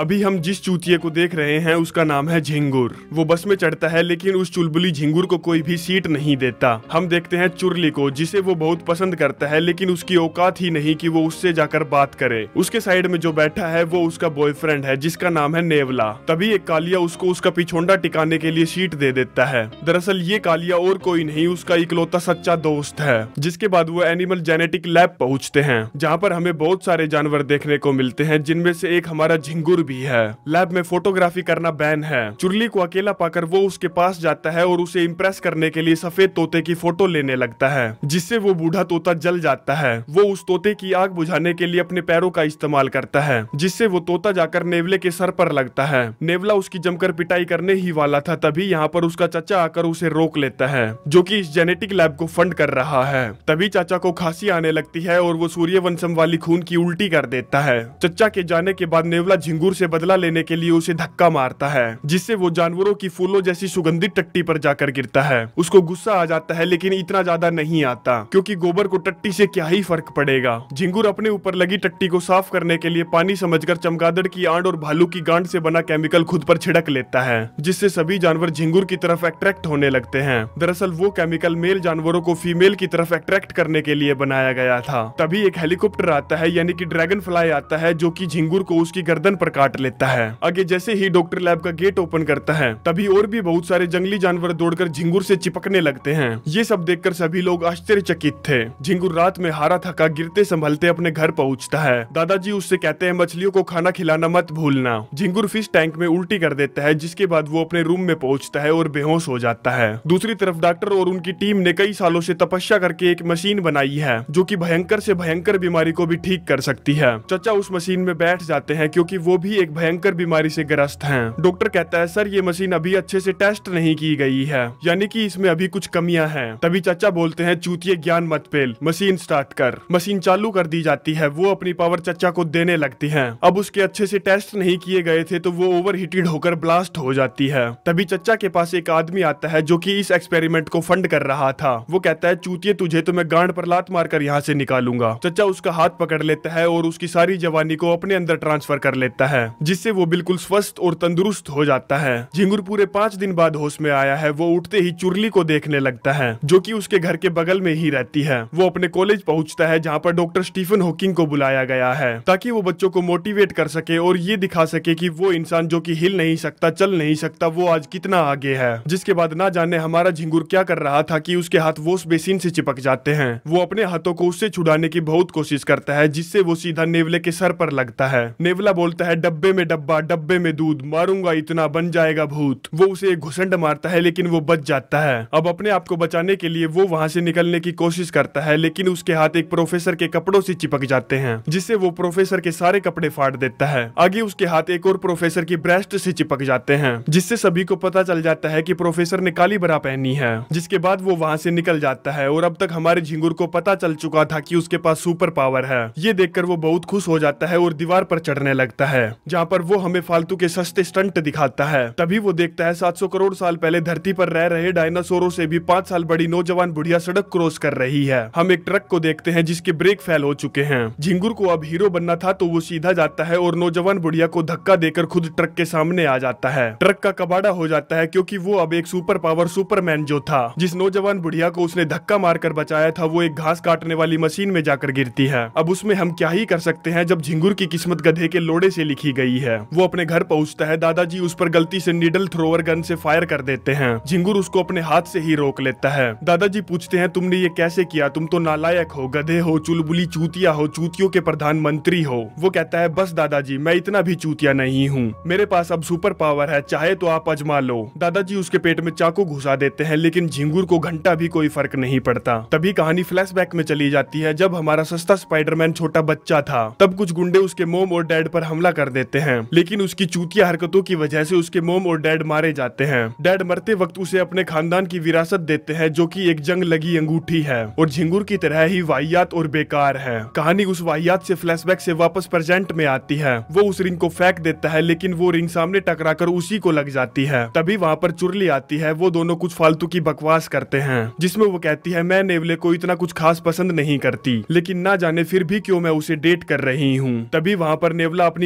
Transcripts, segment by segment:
अभी हम जिस चूतिए को देख रहे हैं उसका नाम है झिंगुर। वो बस में चढ़ता है लेकिन उस चुलबुली झिंगुर को कोई भी सीट नहीं देता। हम देखते हैं चुरली को, जिसे वो बहुत पसंद करता है लेकिन उसकी औकात ही नहीं कि वो उससे जाकर बात करे। उसके साइड में जो बैठा है वो उसका बॉयफ्रेंड है जिसका नाम है नेवला। तभी एक कालिया उसको उसका पिछोंडा टिकाने के लिए सीट दे देता है। दरअसल ये कालिया और कोई नहीं, उसका इकलौता सच्चा दोस्त है। जिसके बाद वो एनिमल जेनेटिक लैब पहुंचते हैं जहाँ पर हमें बहुत सारे जानवर देखने को मिलते हैं, जिनमें से एक हमारा झिंगुर भी है। लैब में फोटोग्राफी करना बैन है। चुरली को अकेला पाकर वो उसके पास जाता है और उसे इम्प्रेस करने के लिए सफेद तोते की फोटो लेने लगता है, जिससे वो बूढ़ा तोता जल जाता है। वो उस तोते की आग बुझाने के लिए अपने पैरों का इस्तेमाल करता है, जिससे वो तोता जाकर नेवले के सर पर लगता है। नेवला उसकी जमकर पिटाई करने ही वाला था, तभी यहाँ पर उसका चाचा आकर उसे रोक लेता है, जो कि इस जेनेटिक लैब को फंड कर रहा है। तभी चाचा को खांसी आने लगती है और वो सूर्यवंशम वाली खून की उल्टी कर देता है। चचा के जाने के बाद नेवला झिंगुर से बदला लेने के लिए उसे धक्का मारता है, जिससे वो जानवरों की फूलों जैसी सुगंधित टट्टी पर जाकर गिरता है। उसको गुस्सा आ जाता है लेकिन इतना ज्यादा नहीं आता, क्योंकि गोबर को टट्टी से क्या ही फर्क पड़ेगा। झिंगुर अपने ऊपर लगी टट्टी को साफ करने के लिए पानी समझकर चमगादड़ की आंड और भालू की गांड से बना केमिकल खुद पर छिड़क लेता है, जिससे सभी जानवर झिंगुर की तरफ अट्रैक्ट होने लगते हैं। दरअसल वो केमिकल मेल जानवरों को फीमेल की तरफ अट्रैक्ट करने के लिए बनाया गया था। तभी एक हेलीकॉप्टर आता है, यानी कि ड्रैगनफ्लाई आता है, जो कि झिंगुर को उसकी गर्दन पर काट लेता है। आगे जैसे ही डॉक्टर लैब का गेट ओपन करता है, तभी और भी बहुत सारे जंगली जानवर दौड़कर झिंगुर से चिपकने लगते हैं। ये सब देखकर सभी लोग आश्चर्यचकित थे। झिंगुर रात में हारा थका गिरते संभलते अपने घर पहुंचता है। दादाजी उससे कहते हैं मछलियों को खाना खिलाना मत भूलना। झिंगुर फिश टैंक में उल्टी कर देता है, जिसके बाद वो अपने रूम में पहुंचता है और बेहोश हो जाता है। दूसरी तरफ डॉक्टर और उनकी टीम ने कई सालों से तपस्या करके एक मशीन बनाई है, जो कि भयंकर से भयंकर बीमारी को भी ठीक कर सकती है। चचा उस मशीन में बैठ जाते हैं, क्योंकि वो भी एक भयंकर बीमारी से ग्रस्त हैं। डॉक्टर कहता है सर ये मशीन अभी अच्छे से टेस्ट नहीं की गई है, यानी कि इसमें अभी कुछ कमियां हैं। तभी चाचा बोलते हैं चूतिए ज्ञान मत पेल, मशीन स्टार्ट कर। मशीन चालू कर दी जाती है। वो अपनी पावर चचा को देने लगती है। अब उसके अच्छे से टेस्ट नहीं किए गए थे तो वो ओवर हीटेड होकर ब्लास्ट हो जाती है। तभी चचा के पास एक आदमी आता है जो कि इस एक्सपेरिमेंट को फंड कर रहा था। वो कहता है चूतिए तुझे तो मैं गांड पर लात मारकर यहाँ से निकालूंगा। चचा उसका हाथ पकड़ लेता है और उसकी सारी जवानी को अपने अंदर ट्रांसफर कर लेता है, जिससे वो बिल्कुल स्वस्थ और तंदुरुस्त हो जाता है। झिंगुर पूरे 5 दिन बाद होश में आया है। वो उठते ही चुरली को देखने लगता है, जो कि उसके घर के बगल में ही रहती है। वो अपने कॉलेज पहुंचता है, जहाँ पर डॉक्टर स्टीफन हॉकिंग को बुलाया गया है, ताकि वो बच्चों को मोटिवेट कर सके और ये दिखा सके कि वो इंसान जो कि हिल नहीं सकता, चल नहीं सकता, वो आज कितना आगे है। जिसके बाद ना जाने हमारा झिंगुर क्या कर रहा था कि उसके हाथ वॉश बेसिन से चिपक जाते हैं। वो अपने हाथों को उससे छुड़ाने की बहुत कोशिश करता है, जिससे वो सीधा नेवले के सर पर लगता है। नेवला बोलता है डब्बे में डब्बा, डब्बे में दूध, मारूंगा इतना बन जाएगा भूत। वो उसे एक घुसंड मारता है लेकिन वो बच जाता है। अब अपने आप को बचाने के लिए वो वहाँ से निकलने की कोशिश करता है, लेकिन उसके हाथ एक प्रोफेसर के कपड़ों से चिपक जाते हैं, जिससे वो प्रोफेसर के सारे कपड़े फाड़ देता है। आगे उसके हाथ एक और प्रोफेसर की ब्रेस्ट से चिपक जाते हैं, जिससे सभी को पता चल जाता है कि प्रोफेसर ने काली बरा पहनी है। जिसके बाद वो वहाँ से निकल जाता है और अब तक हमारे झिंगुर को पता चल चुका था कि उसके पास सुपर पावर है। ये देखकर वो बहुत खुश हो जाता है और दीवार पर चढ़ने लगता है, जहाँ पर वो हमें फालतू के सस्ते स्टंट दिखाता है। तभी वो देखता है 700 करोड़ साल पहले धरती पर रह रहे डायनासोरों से भी 5 साल बड़ी नौजवान बुढ़िया सड़क क्रॉस कर रही है। हम एक ट्रक को देखते हैं जिसके ब्रेक फेल हो चुके हैं। झिंगुर को अब हीरो बनना था तो वो सीधा जाता है और नौजवान बुढ़िया को धक्का देकर खुद ट्रक के सामने आ जाता है। ट्रक का कबाड़ा हो जाता है, क्योंकि वो अब एक सुपर पावर सुपरमैन जो था, जिस नौजवान बुढ़िया को उसने धक्का मारकर बचाया था, वो एक घास काटने वाली मशीन में जाकर गिरती है। अब उसमें हम क्या ही कर सकते हैं जब झिंगुर की किस्मत गधे के लोड़े से लिखी गई है। वो अपने घर पहुंचता है। दादाजी उस पर गलती से नीडल थ्रोवर गन से फायर कर देते हैं। झिंगुर उसको अपने हाथ से ही रोक लेता है। दादाजी पूछते हैं तुमने ये कैसे किया? तुम तो नालायक हो, गधे हो, चुलबुली चूतिया हो, चूतियों के प्रधानमंत्री हो। वो कहता है बस दादाजी, मैं इतना भी चूतिया नहीं हूँ, मेरे पास अब सुपर पावर है, चाहे तो आप आजमा लो। दादाजी उसके पेट में चाकू घुसा देते हैं, लेकिन झिंगुर को घंटा भी कोई फर्क नहीं पड़ता। तभी कहानी फ्लैशबैक में चली जाती है, जब हमारा सस्ता स्पाइडरमैन छोटा बच्चा था। तब कुछ गुंडे उसके मोम और डैड पर हमला कर देते हैं, लेकिन उसकी चूतिया हरकतों की वजह से उसके मोम और डैड मारे जाते हैं। डैड मरते वक्त उसे अपने खानदान की विरासत देते हैं, जो कि एक जंग लगी अंगूठी है और झिंगुर की तरह ही वाहियात और बेकार है। कहानी उस वाहियात से फ्लैशबैक से वापस प्रेजेंट में आती है। वो उस रिंग को फेंक देता है, लेकिन वो रिंग सामने टकराकर उसी को लग जाती है। तभी वहाँ पर चुरली आती है। वो दोनों कुछ फालतू की बकवास करते हैं, जिसमें वो कहती है मैं नेवले को इतना कुछ खास पसंद नहीं करती, लेकिन ना जाने फिर भी क्यों मैं उसे डेट कर रही हूँ। तभी वहाँ पर नेवला अपनी महंगी लाल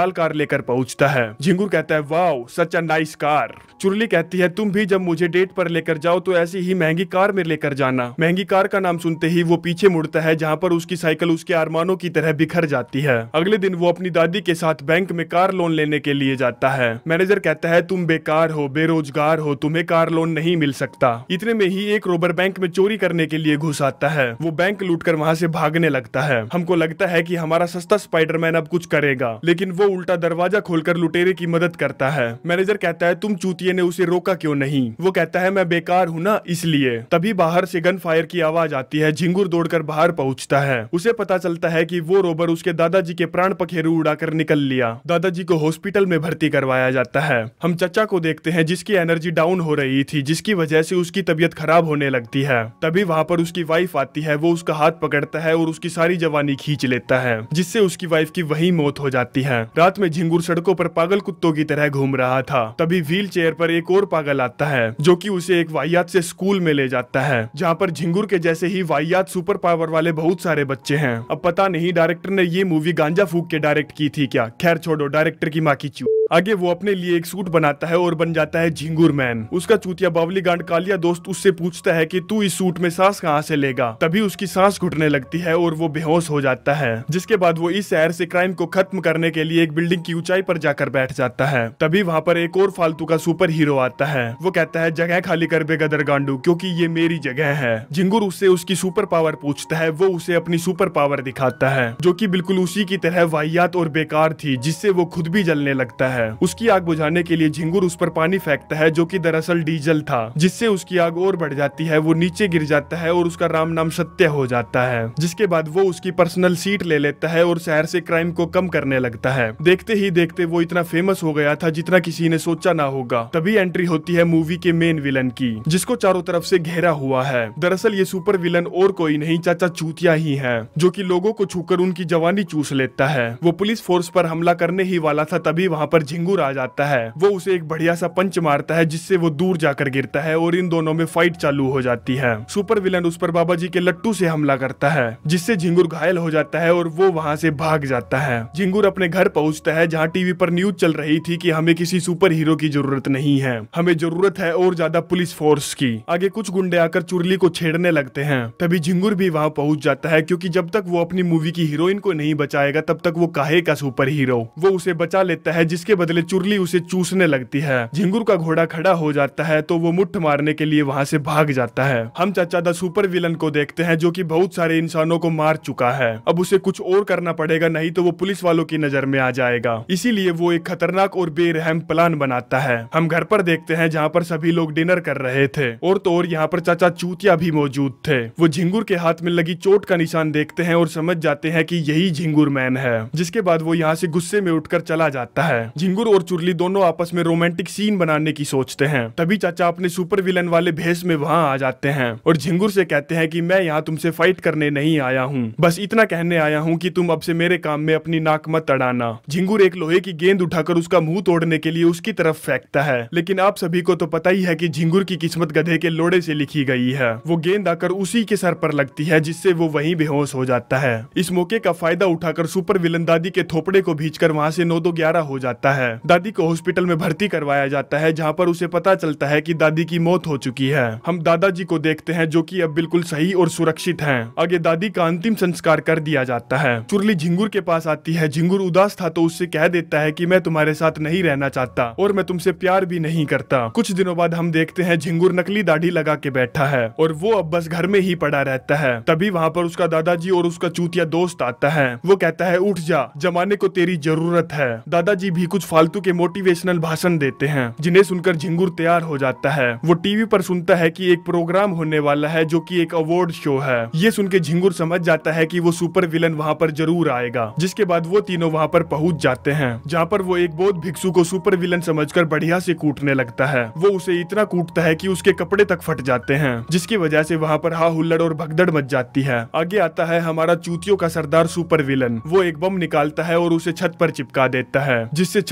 लाल कार लेकर पहुंचता है। झिंगुर कहता है wow such a nice car. चुरली कहती है तुम भी जब मुझे डेट पर लेकर जाओ तो ऐसी ही महंगी कार में लेकर जाना। महंगी कार का नाम सुनते ही वो पीछे मुड़ता है, जहाँ पर उसकी साइकिल उसके अरमानों की तरह बिखर जाती है। अगले दिन वो अपनी दादी के साथ बैंक में कार लोन लेने के लिए जाता है। मैनेजर कहता है तुम बेकार हो, बेरोजगार हो, तुम्हें कार लोन नहीं मिल सकता। इतने में ही एक रोबर बैंक में चोरी करने के लिए घुस आता है। वो बैंक लूटकर वहाँ से भागने लगता है। हमको लगता है कि हमारा सस्ता स्पाइडरमैन अब कुछ करेगा, लेकिन वो उल्टा दरवाजा खोलकर लुटेरे की मदद करता है। मैनेजर कहता है तुम चूतिए ने उसे रोका क्यों नहीं? वो कहता है मैं बेकार हूँ ना इसलिए। तभी बाहर से गन फायर की आवाज आती है। झिंगुर दौड़कर बाहर पहुंचता है। उसे पता चलता है कि वो रोबर उसके दादाजी के प्राण पखेरु उड़ाकर निकल लिया। दादाजी को हॉस्पिटल में भर्ती करवाया जाता है। हम चचा को देखते हैं जिसकी एनर्जी डाउन हो रही थी, जिसकी वजह से उसकी तबीयत खराब होने लगती है। तभी वहाँ पर उसकी वाइफ आती है। वो उसका हाथ पकड़ता है और उसकी सारी जवानी खींच लेता है, जिससे उसकी वाइफ की वही मौत हो जाती है। रात में झिंगुर सड़कों पर पागल कुत्तों की तरह घूम रहा था। तभी व्हील चेयर पर एक और पागल आता है जो कि उसे एक वाहियात से स्कूल में ले जाता है, जहाँ पर झिंगुर के जैसे ही वाहियात सुपर पावर वाले बहुत सारे बच्चे हैं। अब पता नहीं डायरेक्टर ने ये मूवी गांजा फूक के डायरेक्ट की थी क्या, खैर छोड़ो, डायरेक्टर की माँ की चू। आगे वो अपने लिए एक सूट बनाता है और बन जाता है झिंगुर मैन। उसका चूतिया बावली गांड कालिया दोस्त उससे पूछता है कि तू इस सूट में सांस कहाँ से लेगा। तभी उसकी सांस घुटने लगती है और वो बेहोश हो जाता है। जिसके बाद वो इस शहर से क्राइम को खत्म करने के लिए एक बिल्डिंग की ऊंचाई पर जाकर बैठ जाता है। तभी वहाँ पर एक और फालतू का सुपर हीरो आता है। वो कहता है जगह खाली कर बे गदर गांडू, क्योंकि ये मेरी जगह है। झिंगुर उससे उसकी सुपर पावर पूछता है। वो उसे अपनी सुपर पावर दिखाता है जो कि बिल्कुल उसी की तरह वाहियात और बेकार थी, जिससे वो खुद भी जलने लगता है। उसकी आग बुझाने के लिए झिंगुर उस पर पानी फेंकता है जो कि दरअसल डीजल था, जिससे उसकी आग और बढ़ जाती है। वो नीचे गिर जाता है और उसका राम नाम सत्य हो जाता है। जिसके बाद वो उसकी पर्सनल सीट ले लेता है और शहर से क्राइम को कम करने लगता है। देखते ही देखते वो इतना फेमस हो गया था जितना किसी ने सोचा ना होगा। तभी एंट्री होती है मूवी के मेन विलन की, जिसको चारों तरफ से घेरा हुआ है। दरअसल ये सुपर विलन और कोई नहीं, चाचा चूतिया ही है, जो कि लोगों को छूकर उनकी जवानी चूस लेता है। वो पुलिस फोर्स पर हमला करने ही वाला था, तभी वहाँ पर झिंगुर आ जाता है। वो उसे एक बढ़िया सा पंच मारता है, जिससे वो दूर जाकर गिरता है और इन दोनों में फाइट चालू हो जाती है। सुपर विलन उस पर बाबा जी के लट्टू से हमला करता है, जिससे झिंगुर घायल हो जाता है और वो वहाँ से भाग जाता है। झिंगुर अपने घर पहुँचता है, जहाँ टीवी पर न्यूज चल रही थी कि हमें किसी सुपर हीरो की जरूरत नहीं है, हमें जरूरत है और ज्यादा पुलिस फोर्स की। आगे कुछ गुंडे आकर चुरली को छेड़ने लगते हैं। तभी झिंगुर भी वहाँ पहुँच जाता है, क्योंकि जब तक वो अपनी मूवी की हीरोइन को नहीं बचाएगा तब तक वो काहे का सुपर हीरो। वो उसे बचा लेता है, जिसके बदले चुरली उसे चूसने लगती है। झिंगुर का घोड़ा खड़ा हो जाता है तो वो मुट्ठ मारने के लिए वहाँ से भाग जाता है। हम चाचा द सुपर विलन को देखते हैं, जो कि बहुत सारे इंसानों को मार चुका है। अब उसे कुछ और करना पड़ेगा, नहीं तो वो पुलिस वालों की नजर में आ जाएगा। इसीलिए वो एक खतरनाक और बेरहम प्लान बनाता है। हम घर पर देखते हैं जहाँ पर सभी लोग डिनर कर रहे थे, और तो और यहाँ पर चाचा चूतिया भी मौजूद थे। वो झिंगुर के हाथ में लगी चोट का निशान देखते हैं और समझ जाते हैं कि यही झिंगुर मैन है। जिसके बाद वो यहाँ से गुस्से में उठकर चला जाता है। झिंगुर और चुरली दोनों आपस में रोमांटिक सीन बनाने की सोचते हैं। तभी चाचा अपने सुपर विलन वाले भेष में वहाँ आ जाते हैं और झिंगुर से कहते हैं कि मैं यहाँ तुमसे फाइट करने नहीं आया हूँ, बस इतना कहने आया हूँ कि तुम अब से मेरे काम में अपनी नाक मत अड़ाना। झिंगुर एक लोहे की गेंद उठाकर उसका मुंह तोड़ने के लिए उसकी तरफ फेंकता है, लेकिन आप सभी को तो पता ही है कि झिंगुर की किस्मत गधे के लोड़े से लिखी गई है। वो गेंद आकर उसी के सर पर लगती है, जिससे वो वहीं बेहोश हो जाता है। इस मौके का फायदा उठाकर सुपर विलन दादी के थोपड़े को भींचकर वहाँ से 9-2-11 हो जाता है। दादी को हॉस्पिटल में भर्ती करवाया जाता है, जहाँ पर उसे पता चलता है कि दादी की मौत हो चुकी है। हम दादाजी को देखते हैं, जो कि अब बिल्कुल सही और सुरक्षित हैं। आगे दादी का अंतिम संस्कार कर दिया जाता है। चुरली झिंगुर के पास आती है। झिंगुर उदास था तो उससे कह देता है कि मैं तुम्हारे साथ नहीं रहना चाहता और मैं तुमसे प्यार भी नहीं करता। कुछ दिनों बाद हम देखते हैं झिंगुर नकली दाढ़ी लगा के बैठा है और वो अब बस घर में ही पड़ा रहता है। तभी वहाँ पर उसका दादाजी और उसका चूतिया दोस्त आता है। वो कहता है उठ जा, जमाने को तेरी जरूरत है। दादाजी भी कुछ फालतू के मोटिवेशनल भाषण देते हैं, जिन्हें सुनकर झिंगुर तैयार हो जाता है। वो टीवी पर सुनता है कि एक प्रोग्राम होने वाला है, जो कि एक अवार्ड शो है। ये सुन के झिंगुर समझ जाता है कि वो सुपर विलन वहाँ पर जरूर आएगा। जिसके बाद वो तीनों वहाँ पर पहुँच जाते हैं, जहाँ पर वो एक बौद्ध भिक्षु को सुपर विलन समझकर बढ़िया से कूटने लगता है। वो उसे इतना कूटता है कि उसके कपड़े तक फट जाते हैं, जिसकी वजह से वहाँ पर हा हुल्लड़ और भगदड़ मच जाती है। आगे आता है हमारा चूतियों का सरदार सुपर विलन। वो एक बम निकालता है और उसे छत पर चिपका देता है, जिससे छत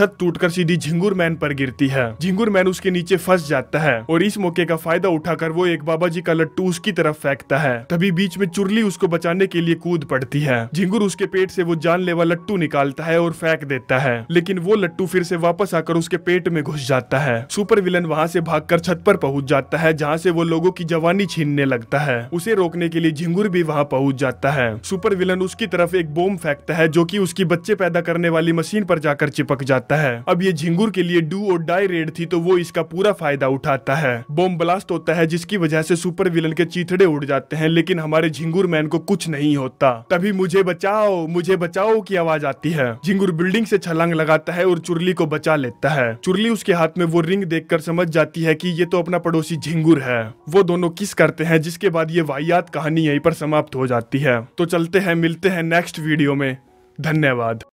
छत टूटकर सीधी झिंगुर मैन पर गिरती है। झिंगुर मैन उसके नीचे फंस जाता है और इस मौके का फायदा उठाकर वो एक बाबा जी का लट्टू उसकी तरफ फेंकता है। तभी बीच में चुरली उसको बचाने के लिए कूद पड़ती है। झिंगुर उसके पेट से वो जानलेवा लट्टू निकालता है और फेंक देता है, लेकिन वो लट्टू फिर से वापस आकर उसके पेट में घुस जाता है। सुपर विलन वहाँ से भागकर छत पर पहुंच जाता है, जहाँ से वो लोगों की जवानी छीनने लगता है। उसे रोकने के लिए झिंगुर भी वहाँ पहुंच जाता है। सुपर विलन उसकी तरफ एक बॉम्ब फेंकता है जो कि उसकी बच्चे पैदा करने वाली मशीन पर जाकर चिपक जाता है। अब ये झिंगुर के लिए डू और डाई रेड थी, तो वो इसका पूरा फायदा उठाता है। बॉम्ब ब्लास्ट होता है जिसकी वजह से सुपर विलन के चीथड़े उड़ जाते हैं, लेकिन हमारे झिंगुर मैन को कुछ नहीं होता। तभी मुझे बचाओ की आवाज आती है। झिंगुर बिल्डिंग से छलांग लगाता है और चुरली को बचा लेता है। चुरली उसके हाथ में वो रिंग देखकर समझ जाती है कि ये तो अपना पड़ोसी झिंगुर है। वो दोनों किस करते हैं, जिसके बाद ये वाहियात कहानी यहीं पर समाप्त हो जाती है। तो चलते हैं, मिलते हैं नेक्स्ट वीडियो में। धन्यवाद।